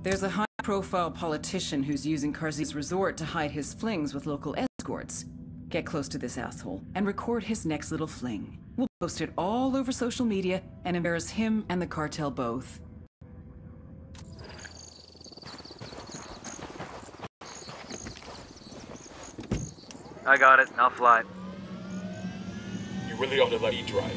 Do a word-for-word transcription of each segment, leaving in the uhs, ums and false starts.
There's a high-profile politician who's using Karzi's resort to hide his flings with local escorts. Get close to this asshole and record his next little fling. We'll post it all over social media and embarrass him and the cartel both. I got it. I'll fly. You really ought to let me drive.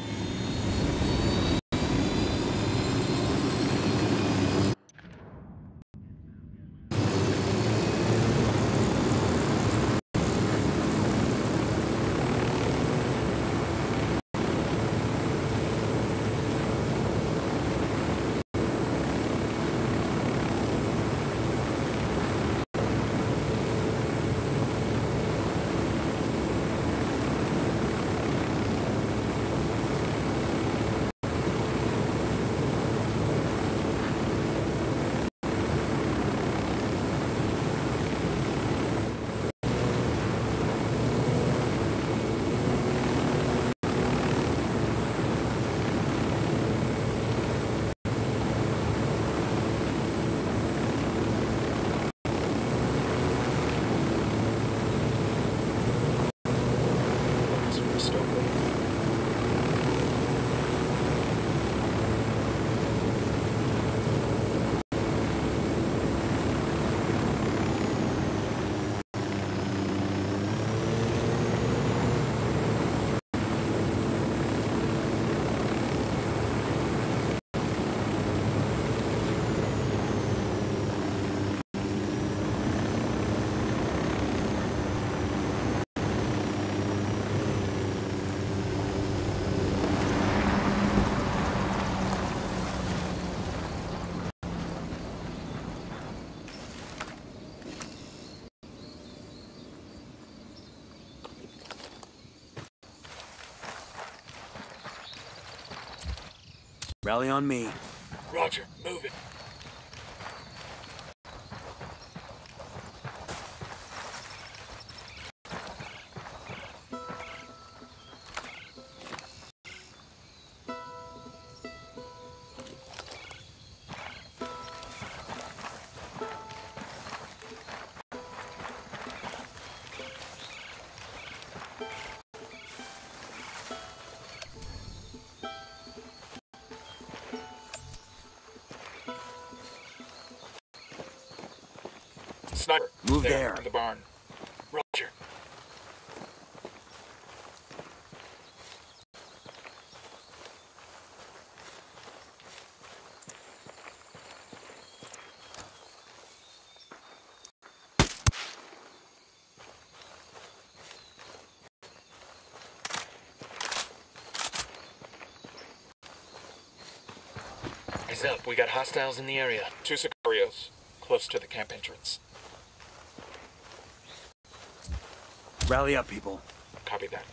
Rally on me. Roger, move it. Sniper, move there, there. In the barn. Roger. Eyes up, we got hostiles in the area. Two Sicarios, close to the camp entrance. Rally up, people. Copy that.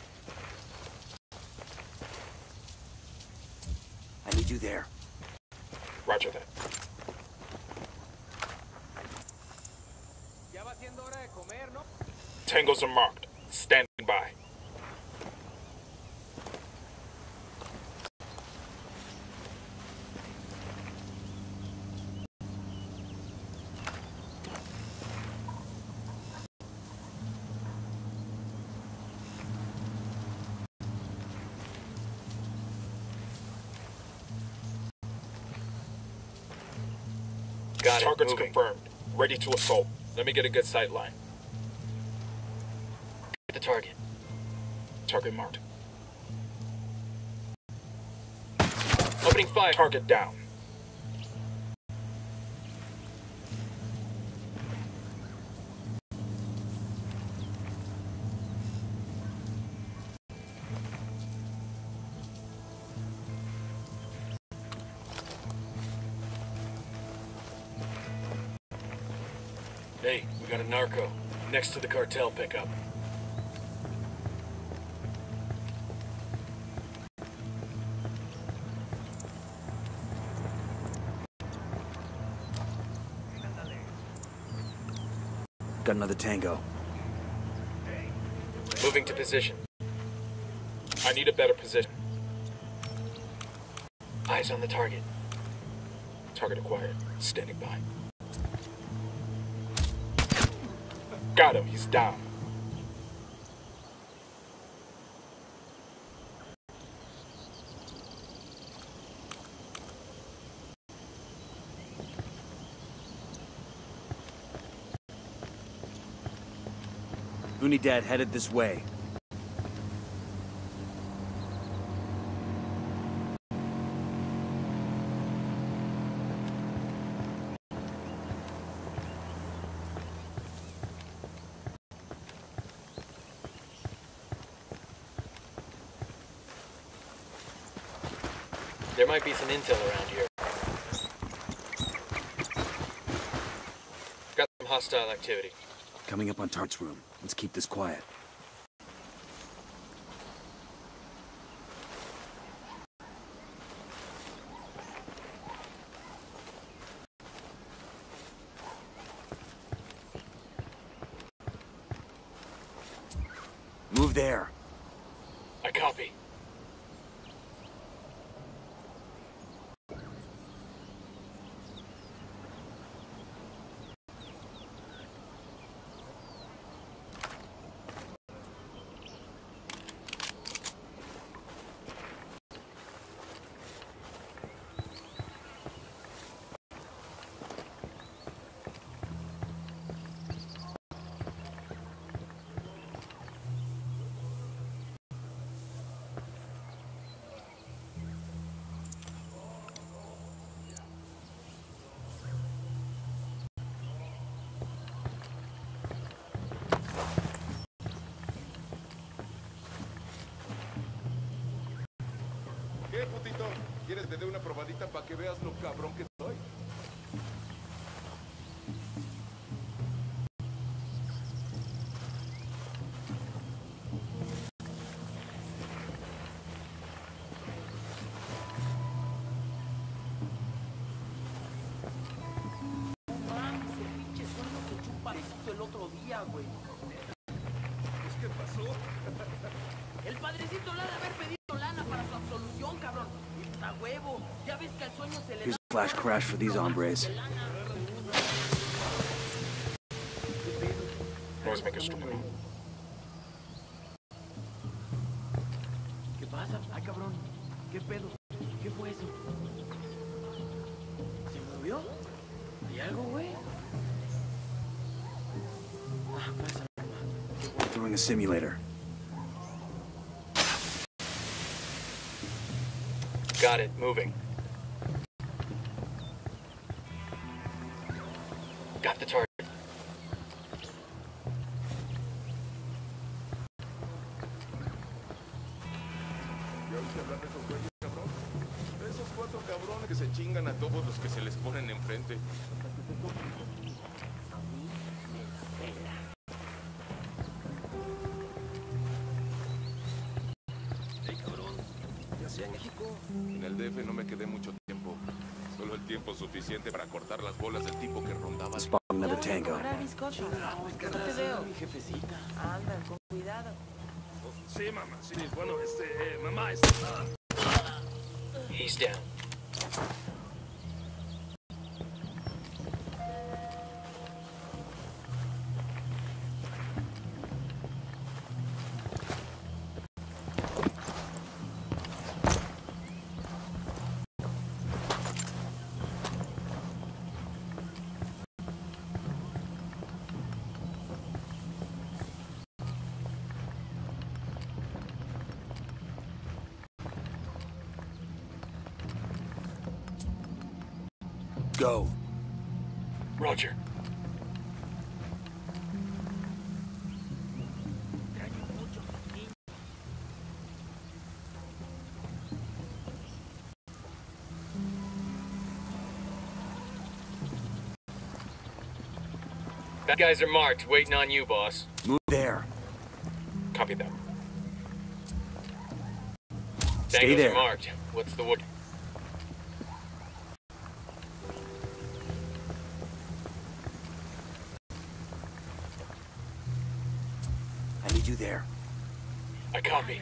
I need you there. Roger that. Tangos are marked. Standing by. Got it. Target's Moving. confirmed. Ready to assault. Let me get a good sight line. Get the target. Target marked. Opening fire. Target down. Hey, we got a narco next to the cartel pickup. Got another tango. Moving to position. I need a better position. Eyes on the target. Target acquired. Standing by. Got him. He's down. Unidad headed this way. There might be some intel around here. Got some hostile activity. Coming up on Tart's room. Let's keep this quiet. Move there. I copy. ¿Qué, putito? ¿Quieres que te dé una probadita para que veas lo cabrón que soy? El otro día, güey. Pues, ¿qué pasó? El padrecito le ha de haber pedido lana para su absolución, cabrón. Está huevo. Ya ves que al sueño se le Here's da... a flash crash for these hombres. Always make a stupid move. ¿Qué pasa? Ay, cabrón. ¿Qué pedo? ¿Qué fue eso? ¿Se movió? ¿Hay algo, güey? Ah, pasa. Throwing a simulator. Got it. Moving. Got the target. ¿Ya oíste hablar de esos güeyes, cabrón? Esos cuatro cabrones que se chingan a todos los que se les ponen enfrente. En el D F no me quedé mucho tiempo. Solo el tiempo suficiente para cortar las bolas del tipo que rondaba. Spot another tango. Ahora, bizcocho. No te veo. Mi jefecita. Anda, con cuidado. Sí, mamá, sí. Bueno, este, eh, mamá, este... He's down. Go. Roger. Bad guys are marked, waiting on you, boss. Move there. Copy that. Stay Tangos there. are marked. What's the wood? I need you there. I copy.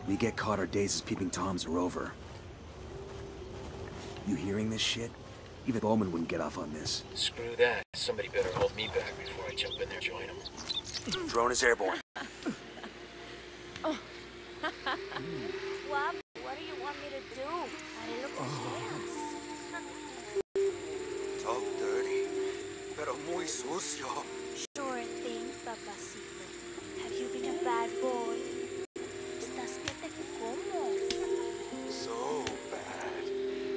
We get caught, our days as peeping toms are over. You hearing this shit? Even Bowman wouldn't get off on this. Screw that. Somebody better hold me back before I jump in there and join them. Drone is airborne. Wow, what do you want me to do? I look Talk dirty, pero muy sucio. Sure thing, papacito. Have you been a bad boy? Estás que te como. So bad.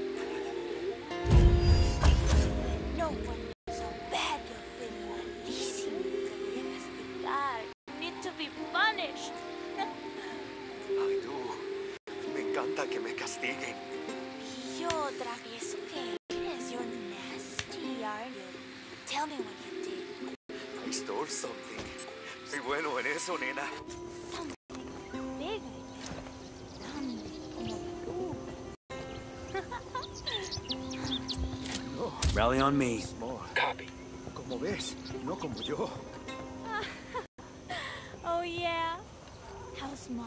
No one knows how bad you've been. Malísimo. Te voy a castigar. You need to be punished. Ay, tú. Me encanta que me castiguen. Yo, travieso que eres. You're nasty, aren't you? Tell me what you did. I stole something. Soy bueno en eso, nena. Something big. Grande como tú. Rally on me. Copy. Como ves, no como yo. Oh yeah? How small?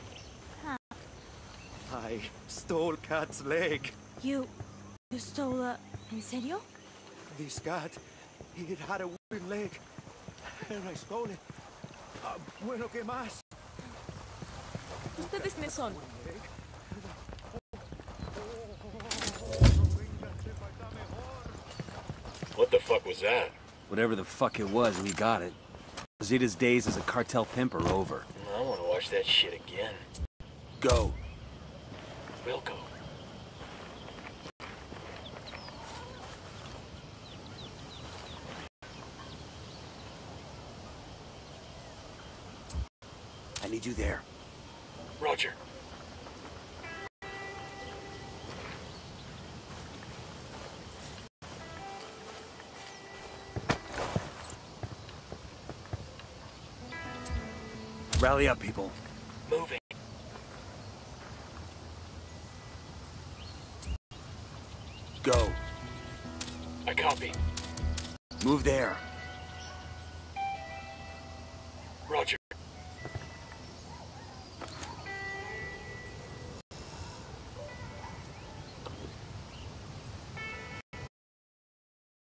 I stole Cat's leg. You... you stole a... ¿En serio? This cat, he had a wooden leg. And I stole it. Ah, bueno, ¿qué más? ¿Ustedes me son? What the fuck was that? Whatever the fuck it was, we got it. Zeta's days as a cartel pimp are over. I want to watch that shit again. Go. We'll go. I need you there. Roger. Rally up, people. Moving. Go. I copy. Move there. Roger.